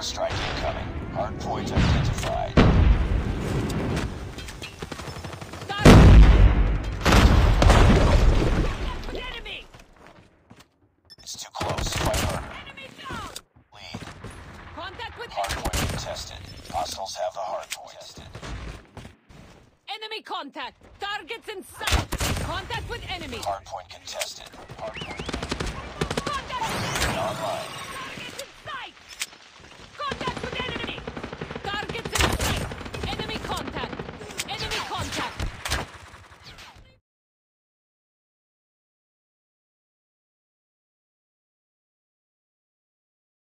Airstrike incoming. Hardpoint identified. Enemy! It's too close. Fight harder. Enemy down! Lead. Contact with Hardpoint contested. Hostiles have the hardpoint. enemy contact! Targets in sight! Contact with enemy! Hardpoint contested. Hardpoint Contact with enemy! online.